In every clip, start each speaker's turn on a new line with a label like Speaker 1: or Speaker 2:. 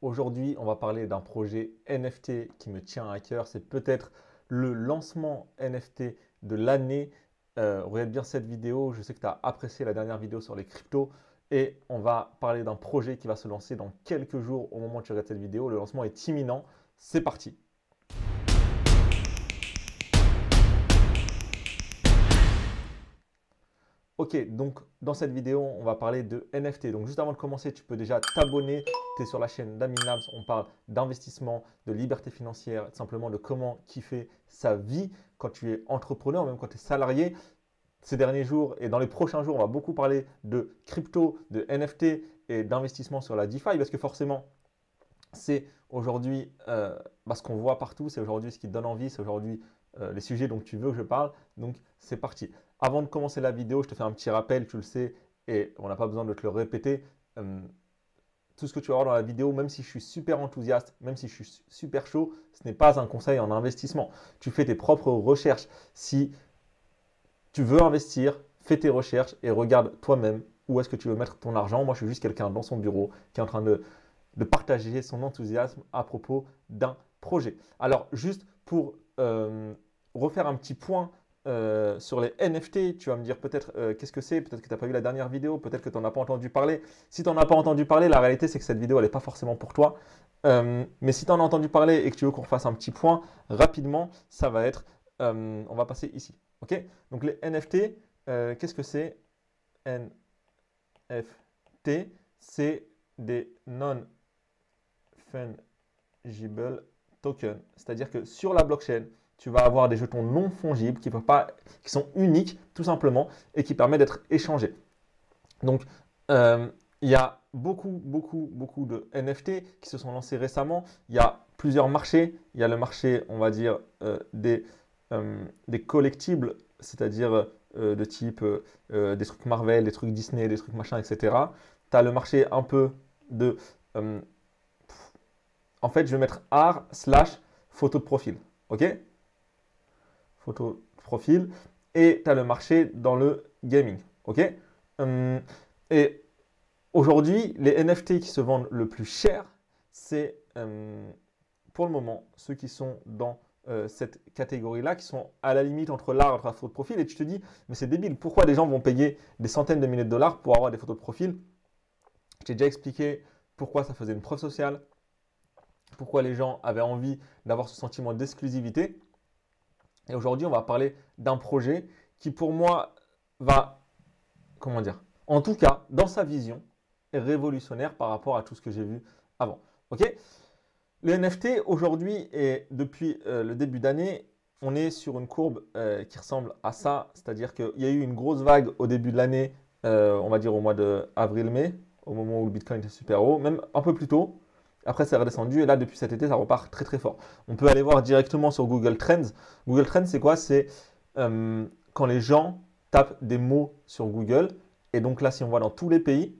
Speaker 1: Aujourd'hui, on va parler d'un projet NFT qui me tient à cœur. C'est peut-être le lancement NFT de l'année. Regarde bien cette vidéo. Je sais que tu as apprécié la dernière vidéo sur les cryptos. Et on va parler d'un projet qui va se lancer dans quelques jours au moment où tu regardes cette vidéo. Le lancement est imminent. C'est parti. Ok, donc dans cette vidéo, on va parler de NFT. Donc juste avant de commencer, tu peux déjà t'abonner. Tu es sur la chaîne d'Aminabs. On parle d'investissement, de liberté financière, simplement de comment kiffer sa vie quand tu es entrepreneur, même quand tu es salarié. Ces derniers jours et dans les prochains jours, on va beaucoup parler de crypto, de NFT et d'investissement sur la DeFi parce que forcément, c'est aujourd'hui ce qu'on voit partout, c'est aujourd'hui ce qui te donne envie, c'est aujourd'hui les sujets dont tu veux que je parle. Donc, c'est parti. Avant de commencer la vidéo, je te fais un petit rappel, tu le sais, et on n'a pas besoin de te le répéter. Euh, tout ce que tu vas voir dans la vidéo, même si je suis super enthousiaste, même si je suis super chaud, ce n'est pas un conseil en investissement. Tu fais tes propres recherches. Si tu veux investir, fais tes recherches et regarde toi-même où est-ce que tu veux mettre ton argent. Moi, je suis juste quelqu'un dans son bureau qui est en train de partager son enthousiasme à propos d'un projet. Alors, juste pour refaire un petit point sur les NFT, tu vas me dire peut-être qu'est-ce que c'est, peut-être que tu n'as pas vu la dernière vidéo, peut-être que tu n'en as pas entendu parler. Si tu n'en as pas entendu parler, la réalité c'est que cette vidéo elle n'est pas forcément pour toi. Mais si tu en as entendu parler et que tu veux qu'on fasse un petit point rapidement, ça va être, on va passer ici. Ok. Donc les NFT, qu'est-ce que c'est? NFT, c'est des non fungible token. C'est-à-dire que sur la blockchain, tu vas avoir des jetons non fongibles qui sont uniques tout simplement et qui permettent d'être échangés. Donc, il y a beaucoup de NFT qui se sont lancés récemment. Il y a plusieurs marchés. Il y a le marché, on va dire, des collectibles, c'est-à-dire de type des trucs Marvel, des trucs Disney, des trucs machin, etc. Tu as le marché un peu de euh, en fait, je vais mettre art slash photo de profil. OK? Photo de profil. Et tu as le marché dans le gaming. OK? Et aujourd'hui, les NFT qui se vendent le plus cher, c'est pour le moment ceux qui sont dans cette catégorie-là, qui sont à la limite entre l'art et la photo de profil. Et tu te dis, mais c'est débile, pourquoi les gens vont payer des centaines de milliers de dollars pour avoir des photos de profil? Je t'ai déjà expliqué pourquoi ça faisait une preuve sociale, pourquoi les gens avaient envie d'avoir ce sentiment d'exclusivité. Et aujourd'hui, on va parler d'un projet qui, pour moi, va, comment dire, en tout cas, dans sa vision, est révolutionnaire par rapport à tout ce que j'ai vu avant. Ok. Les NFT, aujourd'hui et depuis le début d'année, on est sur une courbe qui ressemble à ça. C'est-à-dire qu'il y a eu une grosse vague au début de l'année, on va dire au mois d'avril-mai, au moment où le Bitcoin était super haut, même un peu plus tôt. Après, c'est redescendu et là, depuis cet été, ça repart très très fort. On peut aller voir directement sur Google Trends. Google Trends, c'est quoi? C'est quand les gens tapent des mots sur Google. Et donc là, si on voit dans tous les pays,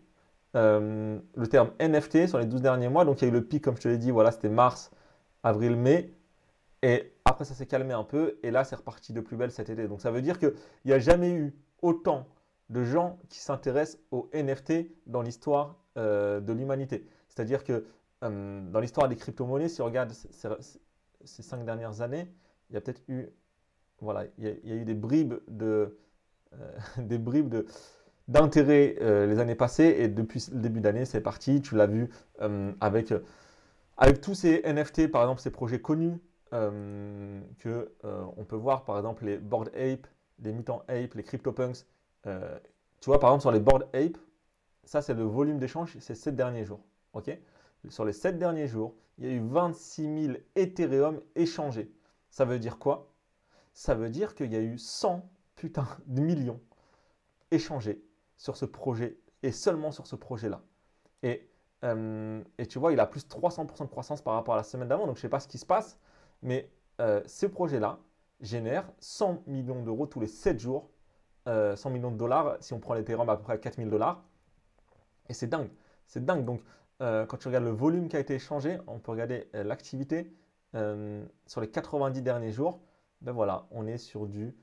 Speaker 1: le terme NFT sur les 12 derniers mois. Donc il y a eu le pic, comme je te l'ai dit, voilà, c'était mars, avril, mai. Et après, ça s'est calmé un peu. Et là, c'est reparti de plus belle cet été. Donc ça veut dire qu'il n'y a jamais eu autant de gens qui s'intéressent aux NFT dans l'histoire de l'humanité. C'est-à-dire que dans l'histoire des crypto-monnaies, si on regarde ces 5 dernières années, il y a peut-être eu, voilà, il y a eu des bribes des bribes d'intérêt les années passées et depuis le début d'année, c'est parti. Tu l'as vu avec tous ces NFT, par exemple, ces projets connus que on peut voir, par exemple, les Bored Ape, les Mutant Ape, les CryptoPunks. Tu vois, par exemple, sur les Bored Ape, ça, c'est le volume d'échange ces 7 derniers jours. Ok. Sur les 7 derniers jours, il y a eu 26 000 Ethereum échangés. Ça veut dire quoi? Ça veut dire qu'il y a eu 100 putain de millions échangés sur ce projet et seulement sur ce projet-là. Et tu vois, il a plus de 300% de croissance par rapport à la semaine d'avant. Donc, je ne sais pas ce qui se passe, mais ce projet-là génère 100 millions d'euros tous les 7 jours, 100 millions de dollars si on prend l'Ethereum à peu près à 4 000 dollars. Et c'est dingue. C'est dingue. Donc, quand tu regardes le volume qui a été échangé, on peut regarder l'activité sur les 90 derniers jours. Ben voilà, on est sur du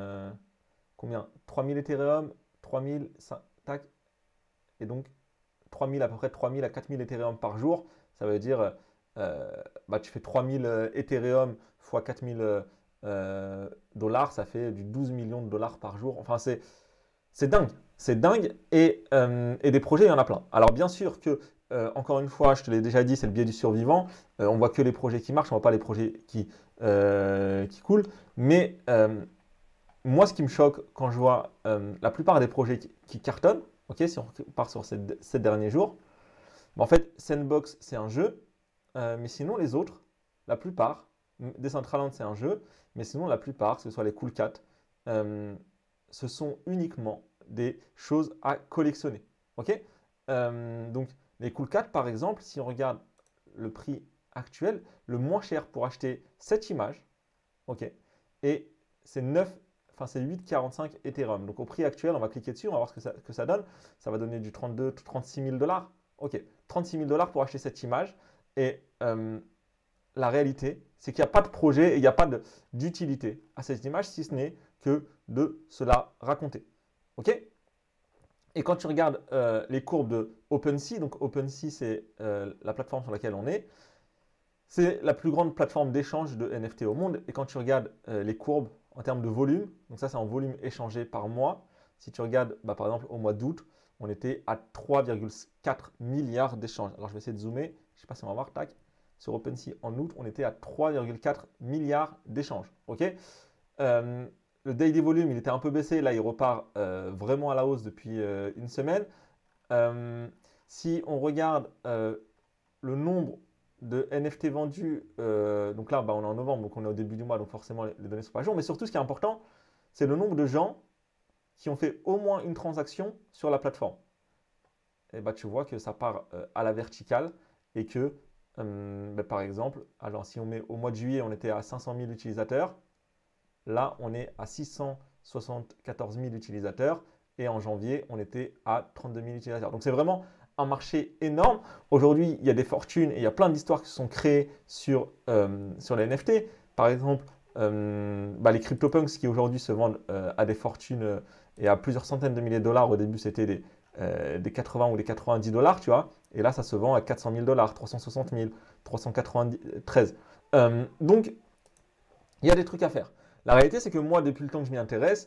Speaker 1: combien? 3000 Ethereum, 3000, tac, et donc 3000, à peu près 3000 à 4000 Ethereum par jour. Ça veut dire, tu fais 3000 Ethereum fois 4000 dollars, ça fait du 12 millions de dollars par jour. Enfin, c'est dingue. C'est dingue. Et des projets, il y en a plein. Alors, bien sûr que, encore une fois, je te l'ai déjà dit, c'est le biais du survivant. On voit que les projets qui marchent, on ne voit pas les projets qui coulent. Mais moi, ce qui me choque quand je vois la plupart des projets qui cartonnent, ok, si on part sur ces derniers jours, en fait, Sandbox, c'est un jeu, mais sinon, les autres, la plupart, Decentraland, c'est un jeu, mais sinon, la plupart, que ce soit les Cool Cat, ce sont uniquement des choses à collectionner. Ok. Donc, les Cool Cat, par exemple, si on regarde le prix actuel, le moins cher pour acheter cette image, ok, et c'est 8,45 Ethereum. Donc, au prix actuel, on va cliquer dessus, on va voir ce que ça donne. Ça va donner du 36 000 dollars. Ok, 36 000 dollars pour acheter cette image. Et la réalité, c'est qu'il n'y a pas de projet et il n'y a pas d'utilité à cette image, si ce n'est que de se la raconter. Ok. Et quand tu regardes les courbes de OpenSea, donc OpenSea, c'est la plateforme sur laquelle on est, c'est la plus grande plateforme d'échange de NFT au monde. Et quand tu regardes les courbes en termes de volume, donc ça c'est en volume échangé par mois, si tu regardes par exemple au mois d'août, on était à 3,4 milliards d'échanges. Alors je vais essayer de zoomer, je ne sais pas si on va voir, tac. Sur OpenSea en août, on était à 3,4 milliards d'échanges. Ok. Le daily volume, il était un peu baissé. Là, il repart vraiment à la hausse depuis une semaine. Si on regarde le nombre de NFT vendus, donc là, on est en novembre, donc on est au début du mois, donc forcément, les données sont pas à jour. Mais surtout, ce qui est important, c'est le nombre de gens qui ont fait au moins une transaction sur la plateforme. Et tu vois que ça part à la verticale et que, par exemple, alors si on met au mois de juillet, on était à 500 000 utilisateurs. Là, on est à 674 000 utilisateurs et en janvier, on était à 32 000 utilisateurs. Donc, c'est vraiment un marché énorme. Aujourd'hui, il y a des fortunes et il y a plein d'histoires qui se sont créées sur les NFT. Par exemple, les CryptoPunks qui aujourd'hui se vendent à des fortunes et à plusieurs centaines de milliers de dollars. Au début, c'était des 80 ou des 90 dollars, tu vois. Et là, ça se vend à 400 000 dollars, 360 000, 393. Donc, il y a des trucs à faire. La réalité, c'est que moi, depuis le temps que je m'y intéresse,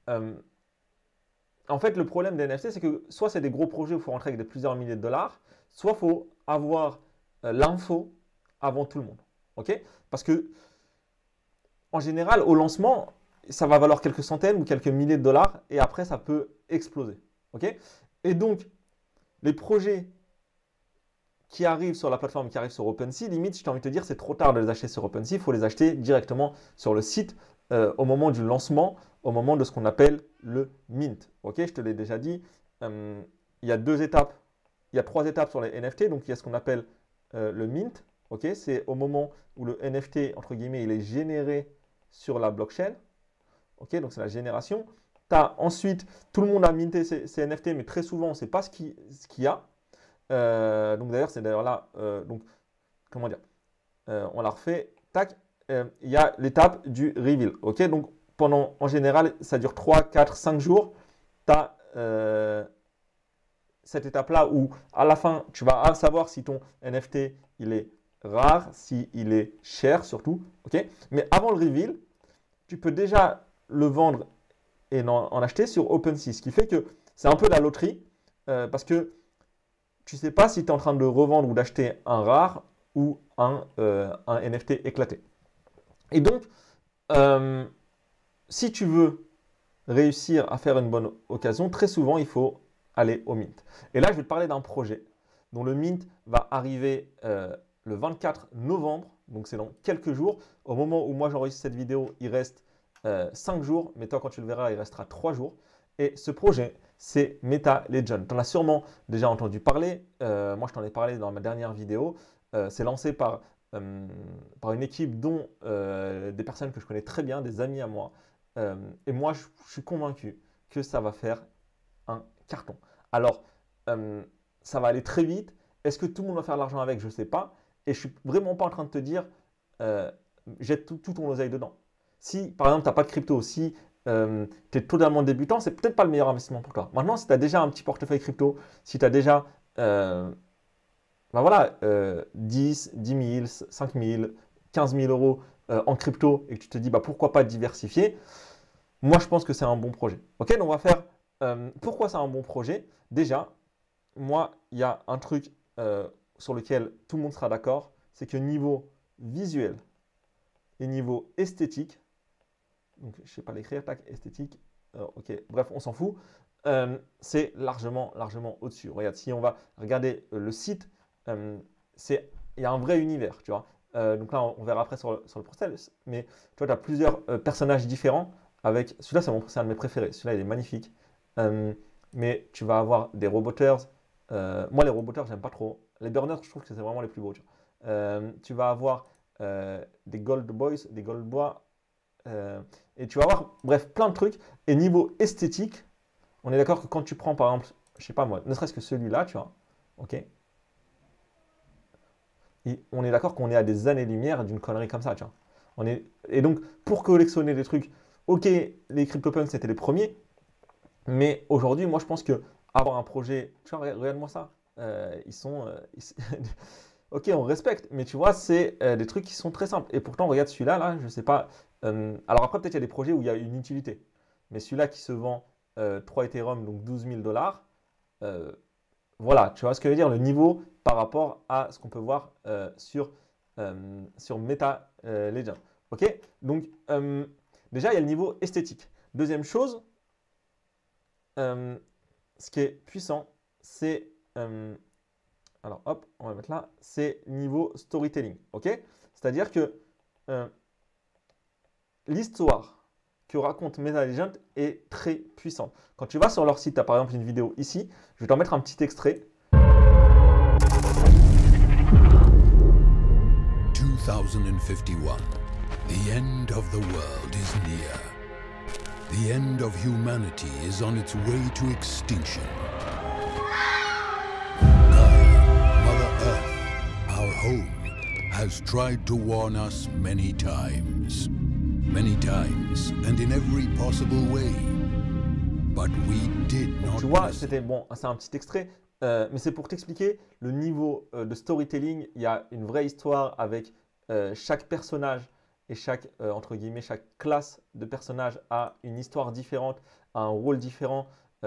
Speaker 1: en fait, le problème des NFT, c'est que soit c'est des gros projets où il faut rentrer avec plusieurs milliers de dollars, soit il faut avoir l'info avant tout le monde. Ok. Parce que, en général, au lancement, ça va valoir quelques centaines ou quelques milliers de dollars et après, ça peut exploser. Ok. Et donc, les projets qui arrivent sur la plateforme, qui arrivent sur OpenSea, limite, je t'ai envie de te dire, c'est trop tard de les acheter sur OpenSea. Il faut les acheter directement sur le site au moment du lancement, au moment de ce qu'on appelle le mint. Ok, je te l'ai déjà dit. Il y a deux étapes, il y a trois étapes sur les NFT. Donc, il y a ce qu'on appelle le mint. Ok, c'est au moment où le NFT, entre guillemets, il est généré sur la blockchain. Ok, donc c'est la génération. Ensuite, tout le monde a minté ces NFT, mais très souvent, on ne sait pas ce qu'il y a. Donc d'ailleurs, c'est d'ailleurs là, donc comment dire, on la refait, tac, il y a l'étape du reveal, ok, donc en général, ça dure 3, 4, 5 jours, tu as cette étape-là où à la fin, tu vas savoir si ton NFT, il est rare, si il est cher surtout, ok, mais avant le reveal, tu peux déjà le vendre et en acheter sur OpenSea, ce qui fait que c'est un peu la loterie, parce que tu ne sais pas si tu es en train de revendre ou d'acheter un rare ou un NFT éclaté. Et donc, si tu veux réussir à faire une bonne occasion, très souvent, il faut aller au mint. Et là, je vais te parler d'un projet dont le mint va arriver le 24 novembre, donc c'est dans quelques jours. Au moment où moi j'enregistre cette vidéo, il reste 5 jours, mais toi, quand tu le verras, il restera 3 jours. Et ce projet, c'est Meta Legend. Tu en as sûrement déjà entendu parler. Moi, je t'en ai parlé dans ma dernière vidéo. C'est lancé par une équipe dont des personnes que je connais très bien, des amis à moi. Et moi, je suis convaincu que ça va faire un carton. Alors, ça va aller très vite. Est-ce que tout le monde va faire de l'argent avec? Je ne sais pas. Et je ne suis vraiment pas en train de te dire jette tout ton oseille dedans. Si, par exemple, tu n'as pas de crypto, si tu es totalement débutant, c'est peut-être pas le meilleur investissement pour toi. Maintenant, si tu as déjà un petit portefeuille crypto, si tu as déjà ben voilà, 10 000, 5 000, 15 000 euros en crypto et que tu te dis bah, pourquoi pas diversifier, moi je pense que c'est un bon projet. Ok, donc on va faire pourquoi c'est un bon projet. Déjà, moi, il y a un truc sur lequel tout le monde sera d'accord, c'est que niveau visuel et niveau esthétique, donc je ne sais pas l'écrire, tac, esthétique, ok, bref, on s'en fout, c'est largement au-dessus. Regarde, si on va regarder le site, il y a un vrai univers, tu vois. Donc là, on verra après sur le process, mais tu vois, tu as plusieurs personnages différents avec, celui-là, c'est un de mes préférés, celui-là, il est magnifique. Mais tu vas avoir des roboteurs. Moi, les roboteurs, j'aime pas trop. Les burners, je trouve que c'est vraiment les plus beaux, tu vois. Tu vas avoir des gold boys, des gold boys, et tu vas avoir, bref, plein de trucs. Et niveau esthétique, on est d'accord que quand tu prends, par exemple, je sais pas moi, ne serait-ce que celui-là, tu vois, ok, et on est d'accord qu'on est à des années-lumière d'une connerie comme ça, tu vois. Et donc, pour collectionner des trucs, ok, les CryptoPunks, c'était les premiers, mais aujourd'hui, moi, je pense que avoir un projet, tu vois, regarde-moi ça, ils sont, ok, on respecte, mais tu vois, c'est des trucs qui sont très simples. Et pourtant, regarde celui-là, là, je sais pas. Alors après, peut-être il y a des projets où il y a une utilité. Mais celui-là qui se vend 3 Ethereum, donc 12 000 $, euh, voilà, tu vois ce que je veux dire, le niveau par rapport à ce qu'on peut voir sur Meta Legends. Ok, donc déjà, il y a le niveau esthétique. Deuxième chose, ce qui est puissant, c'est alors hop, on va mettre là, c'est niveau storytelling, ok? C'est-à-dire que euh, l'histoire que raconte Meta Legend est très puissante. Quand tu vas sur leur site, tu as par exemple une vidéo ici, je vais t'en mettre un petit extrait.
Speaker 2: 2051. The end of the world is near. The end of humanity is on its way to extinction. Mother Earth, our home, has tried to warn us many times. Many times, and in every possible way. But we did not
Speaker 1: Tu vois,
Speaker 2: listen.
Speaker 1: c'était bon, c'est un petit extrait, mais c'est pour t'expliquer le niveau de storytelling. Il y a une vraie histoire avec chaque personnage et chaque, entre guillemets, chaque classe de personnages a une histoire différente, a un rôle différent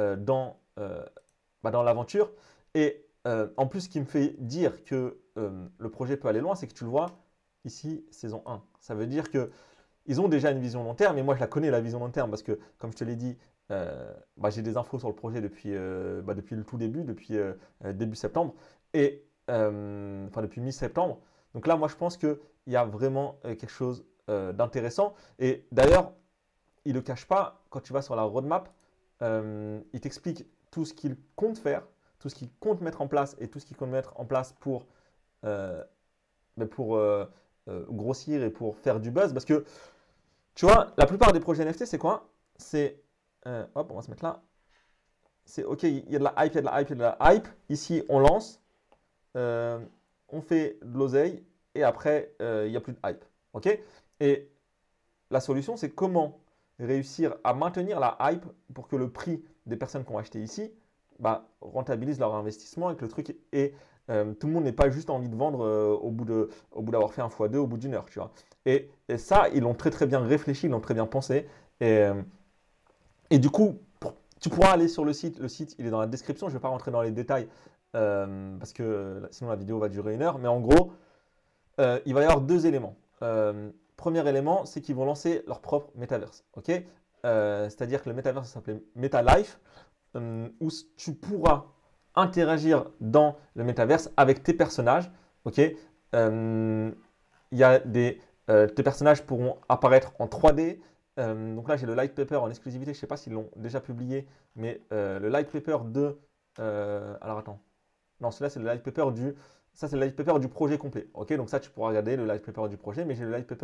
Speaker 1: dans l'aventure. Et en plus, ce qui me fait dire que le projet peut aller loin, c'est que tu le vois ici, saison 1. Ça veut dire que ils ont déjà une vision long terme, et moi je la connais la vision long terme parce que, comme je te l'ai dit, j'ai des infos sur le projet depuis le tout début, depuis début septembre, et enfin depuis mi-septembre. Donc là, moi je pense qu'il y a vraiment quelque chose d'intéressant. Et d'ailleurs, il ne le cache pas, quand tu vas sur la roadmap, il t'explique tout ce qu'il compte faire, tout ce qu'il compte mettre en place et tout ce qu'il compte mettre en place euh, pour grossir et pour faire du buzz. Parce que tu vois, la plupart des projets NFT, c'est quoi? C'est, hop, on va se mettre là. C'est ok, il y a de la hype, il y a de la hype, il y a de la hype. Ici, on lance, euh, on fait de l'oseille et après, il n'y a plus de hype. Ok? Et la solution, c'est comment réussir à maintenir la hype pour que le prix des personnes qui ont acheté ici rentabilise leur investissement et que le truc est. Tout le monde n'ait pas juste envie de vendre au bout d'avoir fait un x2 au bout d'une heure, tu vois. Et ça, ils l'ont très très bien réfléchi, ils l'ont très bien pensé. Et du coup, tu pourras aller sur le site. Le site, il est dans la description. Je ne vais pas rentrer dans les détails parce que sinon la vidéo va durer une heure. Mais en gros, il va y avoir deux éléments. Premier élément, c'est qu'ils vont lancer leur propre metaverse. Ok. C'est-à-dire que le metaverse s'appelait MetaLife, où tu pourras interagir dans le metaverse avec tes personnages. Ok. Il y a tes personnages pourront apparaître en 3D. Donc là, j'ai le light paper en exclusivité. Je ne sais pas s'ils l'ont déjà publié, mais le light paper de. Alors attends. Non, celui-là, c'est le light paper du. Ça, c'est le light paper du projet complet. Ok, donc ça, tu pourras regarder le light paper du projet, mais j'ai le light paper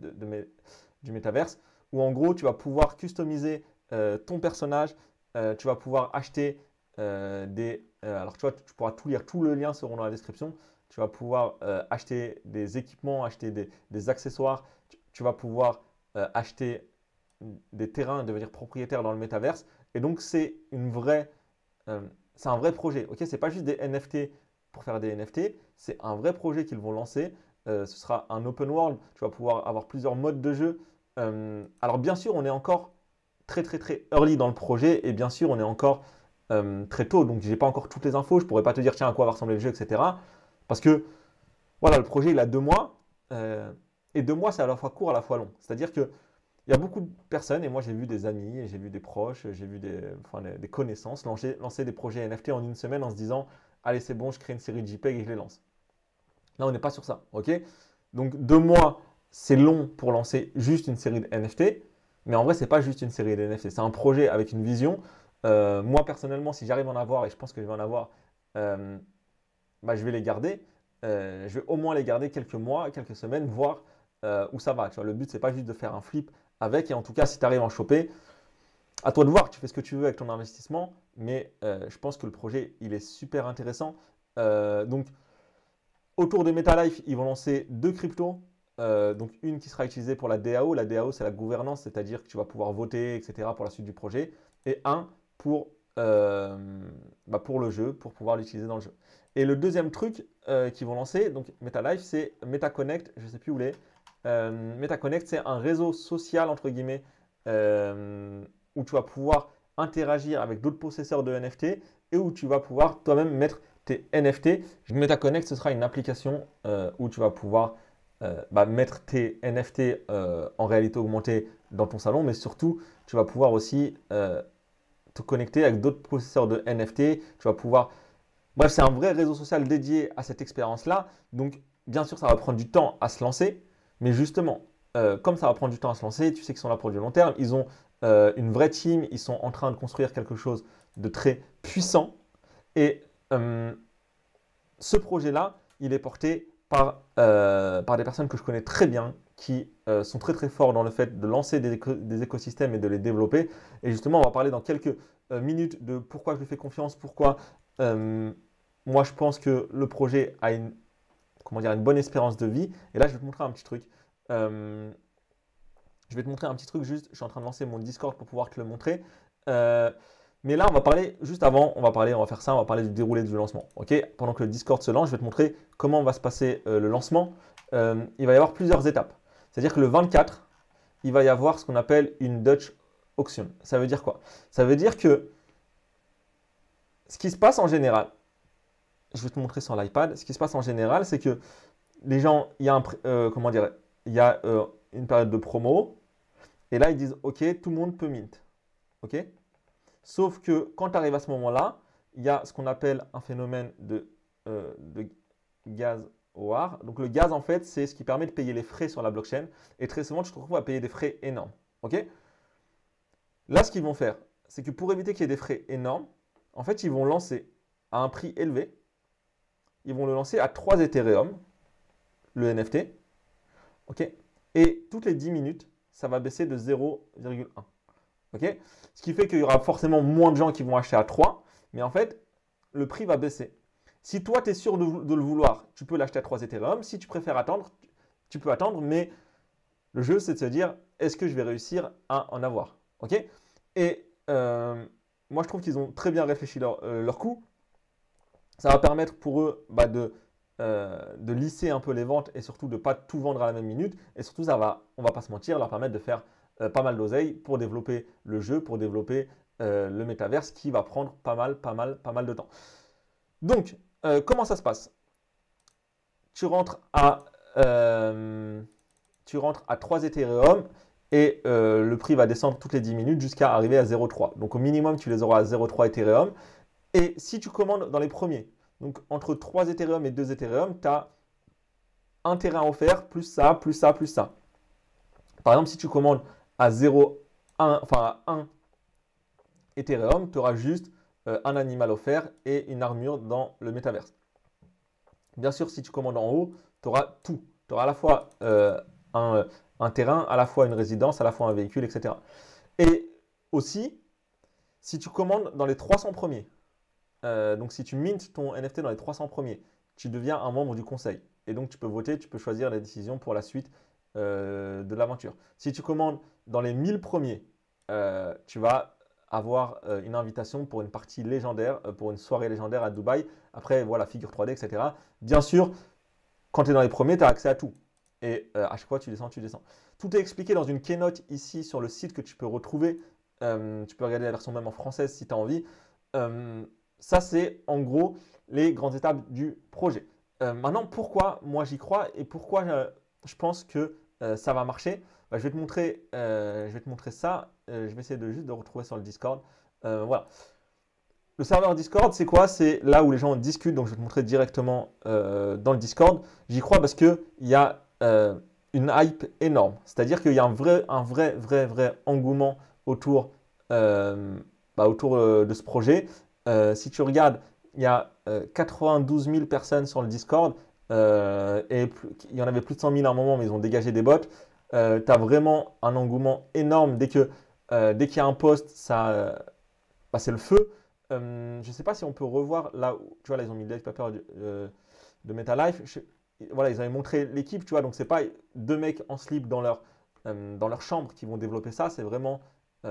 Speaker 1: du Metaverse, où en gros, tu vas pouvoir customiser ton personnage. Tu vas pouvoir acheter alors, tu vois, tu pourras tout lire. Tous les liens seront dans la description. Tu vas pouvoir acheter des équipements, acheter des accessoires. Tu vas pouvoir acheter des terrains, devenir propriétaire dans le Metaverse. Et donc, c'est une vraie c'est un vrai projet. Ok, c'est pas juste des NFT pour faire des NFT, c'est un vrai projet qu'ils vont lancer. Ce sera un open world. Tu vas pouvoir avoir plusieurs modes de jeu. Alors bien sûr, on est encore très très très early dans le projet et bien sûr, on est encore très tôt. Donc, j'ai pas encore toutes les infos. Je pourrais pas te dire tiens à quoi va ressembler le jeu, etc. Parce que voilà, le projet il a 2 mois et 2 mois c'est à la fois court à la fois long. C'est-à-dire que il y a beaucoup de personnes, et moi j'ai vu des amis, et j'ai vu des proches, j'ai vu enfin, des connaissances lancer des projets NFT en une semaine en se disant allez, c'est bon, je crée une série de JPEG et je les lance. Là, on n'est pas sur ça. Ok. Donc, 2 mois, c'est long pour lancer juste une série de NFT, mais en vrai, c'est pas juste une série de NFT, c'est un projet avec une vision. Moi, personnellement, si j'arrive à en avoir, et je pense que je vais en avoir, euh, bah, je vais les garder. Je vais au moins les garder quelques mois, quelques semaines, voir où ça va. Tu vois, le but, c'est pas juste de faire un flip avec. Et en tout cas, si tu arrives à en choper, à toi de voir. Tu fais ce que tu veux avec ton investissement. Mais je pense que le projet, il est super intéressant. Donc, autour de MetaLife, ils vont lancer 2 cryptos. Donc, une qui sera utilisée pour la DAO. La DAO, c'est la gouvernance, c'est-à-dire que tu vas pouvoir voter, etc. pour la suite du projet. Et un pour le jeu, pour pouvoir l'utiliser dans le jeu. Et le deuxième truc qu'ils vont lancer, donc MetaLife, c'est MetaConnect, je ne sais plus où il est. MetaConnect, c'est un réseau social, entre guillemets, où tu vas pouvoir interagir avec d'autres possesseurs de NFT et où tu vas pouvoir toi-même mettre tes NFT. MetaConnect, ce sera une application où tu vas pouvoir mettre tes NFT en réalité augmentée dans ton salon, mais surtout, tu vas pouvoir aussi te connecter avec d'autres possesseurs de NFT. Tu vas pouvoir. Bref, c'est un vrai réseau social dédié à cette expérience-là. Donc, bien sûr, ça va prendre du temps à se lancer. Mais justement, comme ça va prendre du temps à se lancer, tu sais qu'ils sont là pour du long terme. Ils ont une vraie team. Ils sont en train de construire quelque chose de très puissant. Et ce projet-là, il est porté par des personnes que je connais très bien, qui sont très très forts dans le fait de lancer des écosystèmes et de les développer. Et justement, on va parler dans quelques minutes de pourquoi je lui fais confiance, pourquoi moi je pense que le projet a une bonne espérance de vie. Et là, je vais te montrer un petit truc. Je vais te montrer un petit truc juste. Je suis en train de lancer mon Discord pour pouvoir te le montrer. Mais là, on va parler, juste avant, on va faire ça, on va parler du déroulé du lancement. Ok. Pendant que le Discord se lance, je vais te montrer comment va se passer le lancement. Il va y avoir plusieurs étapes. C'est-à-dire que le 24, il va y avoir ce qu'on appelle une Dutch auction. Ça veut dire quoi? Ça veut dire que ce qui se passe en général, je vais te montrer sur l'iPad, ce qui se passe en général, c'est que les gens, il y a une période de promo, et là, ils disent, OK, tout le monde peut mint. OK? Sauf que quand tu arrives à ce moment-là, il y a ce qu'on appelle un phénomène de gaz war. Donc, le gaz, en fait, c'est ce qui permet de payer les frais sur la blockchain. Et très souvent, tu te retrouves à payer des frais énormes. OK? Là, ce qu'ils vont faire, c'est que pour éviter qu'il y ait des frais énormes, en fait, ils vont lancer à un prix élevé. Ils vont le lancer à 3 Ethereum, le NFT. OK? Et toutes les 10 minutes, ça va baisser de 0,1. OK? Ce qui fait qu'il y aura forcément moins de gens qui vont acheter à 3, mais en fait, le prix va baisser. Si toi, tu es sûr de le vouloir, tu peux l'acheter à 3 Ethereum. Si tu préfères attendre, tu peux attendre, mais le jeu, c'est de se dire, est-ce que je vais réussir à en avoir? OK? Et moi, je trouve qu'ils ont très bien réfléchi leur coût. Ça va permettre pour eux de lisser un peu les ventes et surtout de ne pas tout vendre à la même minute. Et surtout, on ne va pas se mentir, leur permettre de faire pas mal d'oseille pour développer le jeu, pour développer le métaverse qui va prendre pas mal de temps. Donc, comment ça se passe? Tu rentres à 3 Ethereum et le prix va descendre toutes les 10 minutes jusqu'à arriver à 0,3. Donc, au minimum, tu les auras à 0,3 Ethereum. Et si tu commandes dans les premiers, donc entre 3 Ethereum et 2 Ethereum, tu as un terrain offert, plus ça, plus ça, plus ça. Par exemple, si tu commandes à 0,1, enfin à 1 Ethereum, tu auras juste un animal offert et une armure dans le métaverse. Bien sûr, si tu commandes en haut, tu auras tout. Tu auras à la fois un terrain, à la fois une résidence, à la fois un véhicule, etc. Et aussi, si tu commandes dans les 300 premiers, donc si tu mintes ton NFT dans les 300 premiers, tu deviens un membre du conseil. Et donc tu peux voter, tu peux choisir les décisions pour la suite de l'aventure. Si tu commandes dans les 1000 premiers, tu vas avoir une invitation pour une partie légendaire, pour une soirée légendaire à Dubaï. Après, voilà, figure 3D, etc. Bien sûr, quand tu es dans les premiers, tu as accès à tout. Et à chaque fois, tu descends, tu descends. Tout est expliqué dans une keynote ici sur le site que tu peux retrouver. Tu peux regarder la version même en française si tu as envie. Ça, c'est en gros les grandes étapes du projet. Maintenant, pourquoi moi j'y crois et pourquoi je pense que ça va marcher? Bah, je vais te montrer ça. Je vais essayer de juste de retrouver sur le Discord. Voilà. Le serveur Discord, c'est quoi? C'est là où les gens discutent. Donc, je vais te montrer directement dans le Discord. J'y crois parce qu'il y a une hype énorme. C'est-à-dire qu'il y a un vrai engouement autour, autour de ce projet. Si tu regardes, il y a 92 000 personnes sur le Discord et il y en avait plus de 100 000 à un moment, mais ils ont dégagé des bots. Tu as vraiment un engouement énorme. Dès qu'il y a un post, c'est le feu. Je ne sais pas si on peut revoir là où, tu vois, là, ils ont mis le live paper de MetaLife. Voilà, ils avaient montré l'équipe, tu vois, donc c'est pas deux mecs en slip dans leur chambre qui vont développer ça. C'est vraiment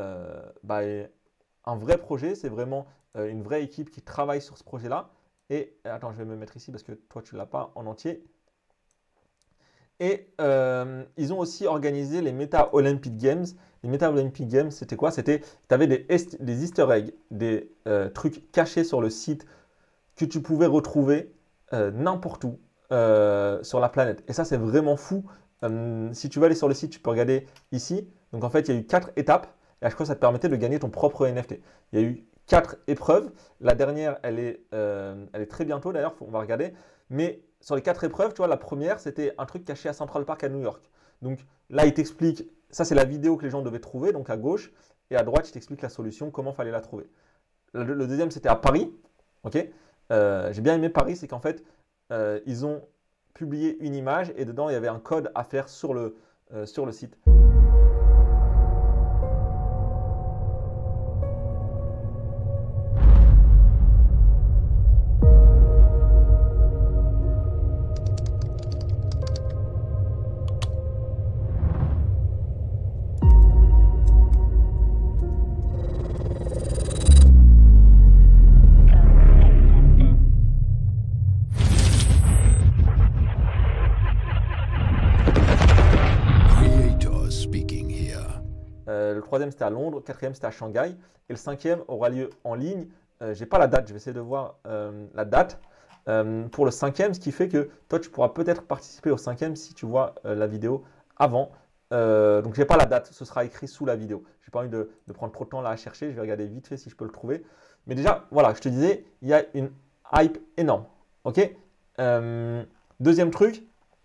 Speaker 1: un vrai projet, c'est vraiment une vraie équipe qui travaille sur ce projet-là. Et attends, je vais me mettre ici parce que toi, tu ne l'as pas en entier. Et ils ont aussi organisé les Meta Olympic Games. Les Meta Olympic Games, c'était quoi? C'était, tu avais des easter eggs, des trucs cachés sur le site que tu pouvais retrouver n'importe où sur la planète. Et ça, c'est vraiment fou. Si tu veux aller sur le site, tu peux regarder ici. Donc en fait, il y a eu 4 étapes. Et à chaque fois, ça te permettait de gagner ton propre NFT. Il y a eu 4 épreuves. La dernière, elle est très bientôt d'ailleurs, on va regarder. Mais sur les 4 épreuves, tu vois, la première, c'était un truc caché à Central Park à New York. Donc là, il t'explique, ça c'est la vidéo que les gens devaient trouver, donc à gauche. Et à droite, il t'explique la solution, comment il fallait la trouver. Le deuxième, c'était à Paris. Ok. J'ai bien aimé Paris, c'est qu'en fait, ils ont publié une image et dedans, il y avait un code à faire sur le site. Le troisième, c'était à Londres. Le quatrième, c'était à Shanghai. Et le cinquième aura lieu en ligne. Je n'ai pas la date. Je vais essayer de voir la date pour le cinquième, ce qui fait que toi, tu pourras peut-être participer au cinquième si tu vois la vidéo avant. Donc, je n'ai pas la date. Ce sera écrit sous la vidéo. Je n'ai pas envie de prendre trop de temps là à chercher. Je vais regarder vite fait si je peux le trouver. Mais déjà, voilà, je te disais, il y a une hype énorme. OK. Deuxième truc.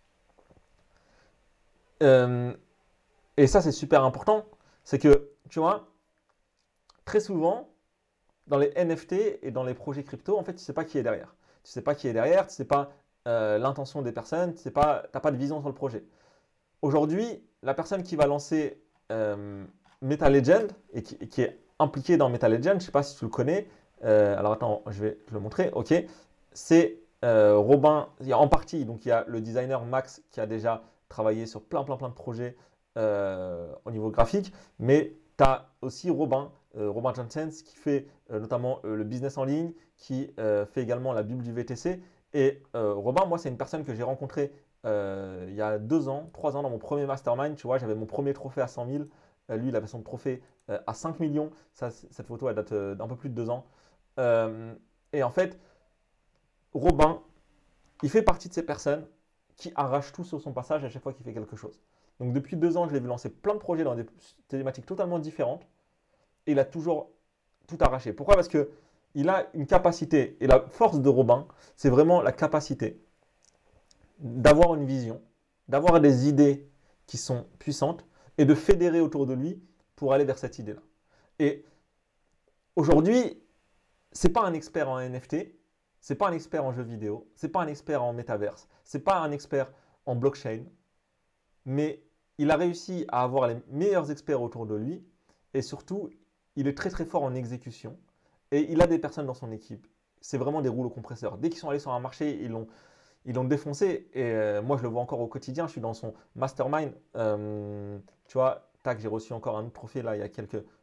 Speaker 1: Et ça, c'est super important. C'est que, tu vois, très souvent, dans les NFT et dans les projets crypto, en fait, tu ne sais pas qui est derrière. Tu ne sais pas qui est derrière, tu ne sais pas l'intention des personnes, tu n'as pas de vision sur le projet. Aujourd'hui, la personne qui va lancer MetaLegend et qui est impliquée dans MetaLegend, je ne sais pas si tu le connais, alors attends, je vais te le montrer, ok, c'est Robin, en partie, donc il y a le designer Max qui a déjà travaillé sur plein de projets au niveau graphique, mais tu as aussi Robin Janssens qui fait notamment le business en ligne, qui fait également la Bible du VTC. Et Robin, moi, c'est une personne que j'ai rencontrée il y a 2 ans, 3 ans dans mon premier mastermind. Tu vois, j'avais mon premier trophée à 100 000. Lui, il avait son trophée à 5 millions. Cette photo, elle date d'un peu plus de 2 ans. Et en fait, Robin, il fait partie de ces personnes qui arrachent tout sur son passage à chaque fois qu'il fait quelque chose. Donc depuis 2 ans, je l'ai vu lancer plein de projets dans des thématiques totalement différentes et il a toujours tout arraché. Pourquoi? Parce qu'il a une capacité, et la force de Robin, c'est vraiment la capacité d'avoir une vision, d'avoir des idées qui sont puissantes et de fédérer autour de lui pour aller vers cette idée-là. Et aujourd'hui, ce n'est pas un expert en NFT, ce n'est pas un expert en jeux vidéo, ce n'est pas un expert en métaverse, ce n'est pas un expert en blockchain, mais il a réussi à avoir les meilleurs experts autour de lui et surtout, il est très fort en exécution et il a des personnes dans son équipe. C'est vraiment des rouleaux compresseurs. Dès qu'ils sont allés sur un marché, ils l'ont défoncé et moi, je le vois encore au quotidien. Je suis dans son mastermind. Tu vois, tac, j'ai reçu encore un autre trophée là il y a quelques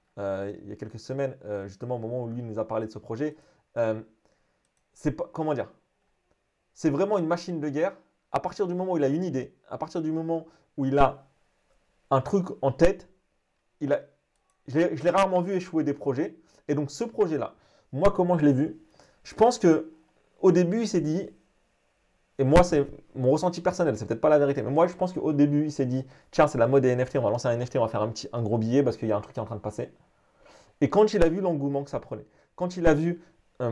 Speaker 1: il y a quelques semaines, justement au moment où lui nous a parlé de ce projet. C'est pas, comment dire, c'est vraiment une machine de guerre. À partir du moment où il a une idée, à partir du moment où il a un truc en tête, je l'ai rarement vu échouer des projets. Et donc ce projet-là, moi comment je l'ai vu, je pense qu'au début il s'est dit, et moi c'est mon ressenti personnel, c'est peut-être pas la vérité, mais moi je pense qu'au début il s'est dit, tiens c'est la mode des NFT, on va lancer un NFT, on va faire un gros billet parce qu'il y a un truc qui est en train de passer. Et quand il a vu l'engouement que ça prenait, quand il a vu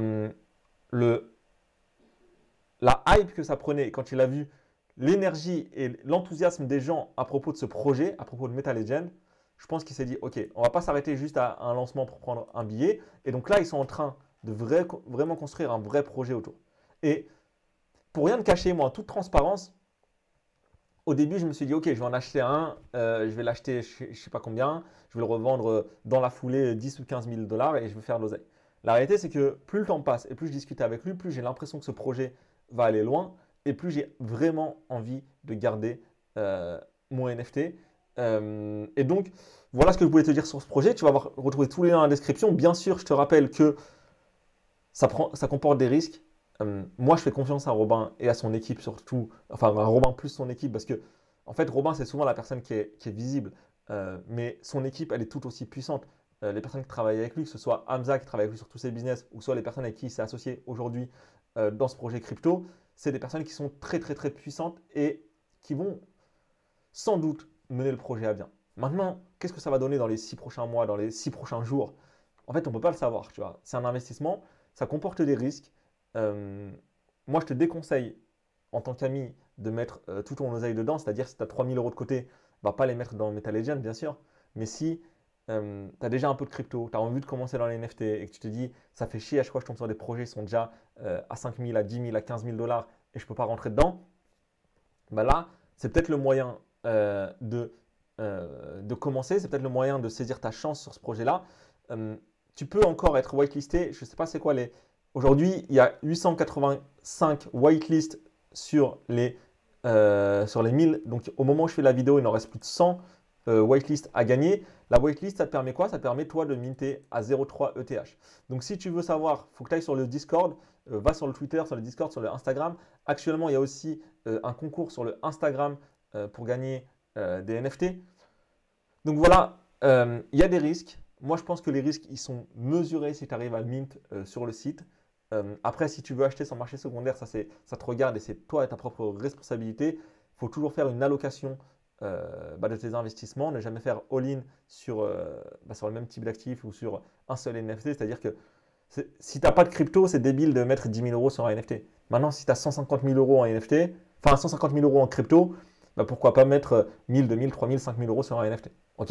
Speaker 1: la hype que ça prenait, quand il a vu l'énergie et l'enthousiasme des gens à propos de ce projet, à propos de Metal Legend, je pense qu'il s'est dit, ok, on ne va pas s'arrêter juste à un lancement pour prendre un billet. Et donc là, ils sont en train de vraiment construire un vrai projet autour. Et pour rien te cacher, moi, en toute transparence, au début, je me suis dit, ok, je vais en acheter un, je vais l'acheter, je ne sais pas combien, je vais le revendre dans la foulée 10 ou 15 000 $ et je vais faire de l'oseille. La réalité, c'est que plus le temps passe et plus je discute avec lui, plus j'ai l'impression que ce projet va aller loin et plus j'ai vraiment envie de garder mon NFT. Et donc, voilà ce que je voulais te dire sur ce projet. Tu vas retrouver tous les liens dans la description. Bien sûr, je te rappelle que ça comporte des risques. Moi, je fais confiance à Robin et à son équipe surtout. Enfin, à Robin plus son équipe parce que, en fait, Robin, c'est souvent la personne qui est visible. Mais son équipe, elle est tout aussi puissante. Les personnes qui travaillent avec lui, que ce soit Hamza qui travaille avec lui sur tous ses business, ou soit les personnes avec qui il s'est associé aujourd'hui dans ce projet crypto, c'est des personnes qui sont très, très, très puissantes et qui vont sans doute mener le projet à bien. Maintenant, qu'est-ce que ça va donner dans les 6 prochains mois, dans les 6 prochains jours? En fait, on ne peut pas le savoir, tu vois. C'est un investissement, ça comporte des risques. Moi, je te déconseille, en tant qu'ami, de mettre tout ton oseille dedans. C'est-à-dire, si tu as 3 000 € de côté, va pas les mettre dans Metal Legend, bien sûr. Mais si tu as déjà un peu de crypto, tu as envie de commencer dans les NFT et que tu te dis, ça fait chier, à chaque fois que je tombe sur des projets qui sont déjà à 5 000, à 10 000, à 15 000 $ et je ne peux pas rentrer dedans, bah là, c'est peut-être le moyen de commencer, c'est peut-être le moyen de saisir ta chance sur ce projet-là. Tu peux encore être whitelisté, je ne sais pas c'est quoi les… Aujourd'hui, il y a 885 whitelists sur les 1000. Donc, au moment où je fais la vidéo, il en reste plus de 100 whitelist à gagner. La whitelist, ça te permet quoi? Ça te permet, toi, de minter à 0,3 ETH. Donc, si tu veux savoir, il faut que tu ailles sur le Discord, va sur le Twitter, sur le Discord, sur le Instagram. Actuellement, il y a aussi un concours sur le Instagram pour gagner des NFT. Donc, voilà, il y a des risques. Moi, je pense que les risques, ils sont mesurés si tu arrives à mint sur le site. Après, si tu veux acheter sur le marché secondaire, ça te regarde et c'est toi et ta propre responsabilité. Il faut toujours faire une allocation de tes investissements, ne jamais faire all-in sur le même type d'actif ou sur un seul NFT. C'est-à-dire que si tu n'as pas de crypto, c'est débile de mettre 10 000 € sur un NFT. Maintenant, si tu as 150 000 € en NFT, enfin 150 000 € en crypto, pourquoi pas mettre 1000, 2000, 3000, 5000 € sur un NFT. Ok?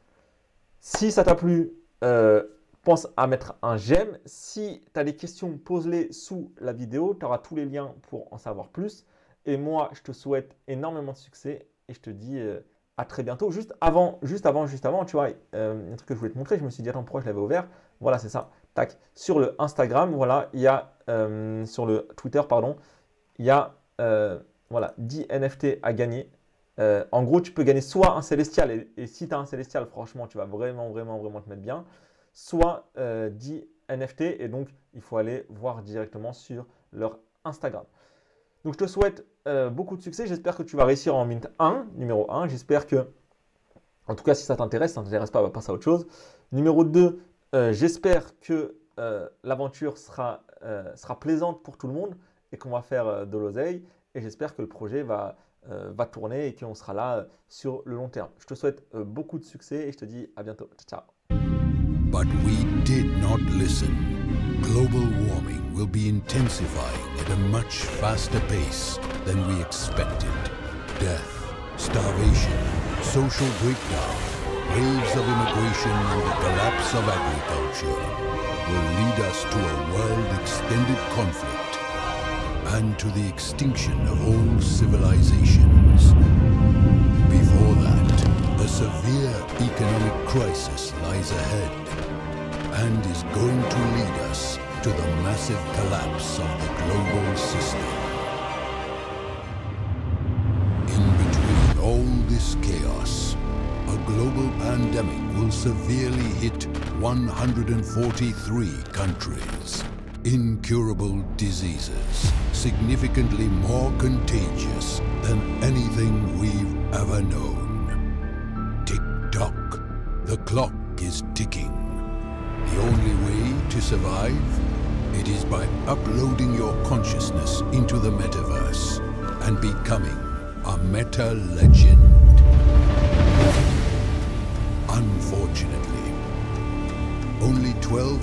Speaker 1: Si ça t'a plu, pense à mettre un j'aime. Si tu as des questions, pose-les sous la vidéo. Tu auras tous les liens pour en savoir plus. Et moi, je te souhaite énormément de succès et je te dis à très bientôt. Juste avant, tu vois, un truc que je voulais te montrer, je me suis dit, attends, pourquoi je l'avais ouvert? Voilà, c'est ça. Tac. Sur le Instagram, voilà, il y a, sur le Twitter, pardon, il y a, voilà, 10 NFT à gagner. En gros, tu peux gagner soit un Célestial, et si tu as un Célestial, franchement, tu vas vraiment te mettre bien, soit 10 NFT, et donc il faut aller voir directement sur leur Instagram. Donc, je te souhaite beaucoup de succès. J'espère que tu vas réussir en mint 1, numéro 1. J'espère que, en tout cas, si ça t'intéresse, si ça ne t'intéresse pas, on va passer à autre chose. Numéro 2, j'espère que l'aventure sera plaisante pour tout le monde et qu'on va faire de l'oseille. Et j'espère que le projet va tourner et qu'on sera là sur le long terme. Je te souhaite beaucoup de succès et je te dis à bientôt. Ciao.
Speaker 2: But we did not listen. Global warming will be intensifying at a much faster pace than we expected. Death, starvation, social breakdown, waves of immigration and the collapse of agriculture will lead us to a world-extended conflict and to the extinction of all civilizations. Before that, a severe economic crisis lies ahead and is going to lead us to the massive collapse of the global system. In between all this chaos, a global pandemic will severely hit 143 countries. Incurable diseases, significantly more contagious than anything we've ever known. Tick-tock, the clock is ticking. The only way to survive? It is by uploading your consciousness into the metaverse and becoming a meta-legend. Unfortunately, only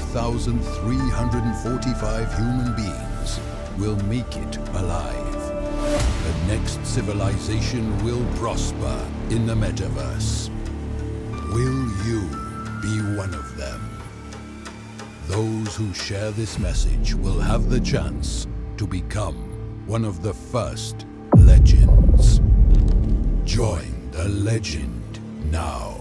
Speaker 2: 12,345 human beings will make it alive. The next civilization will prosper in the metaverse. Will you be one of them? Those who share this message will have the chance to become one of the first legends. Join the legend now.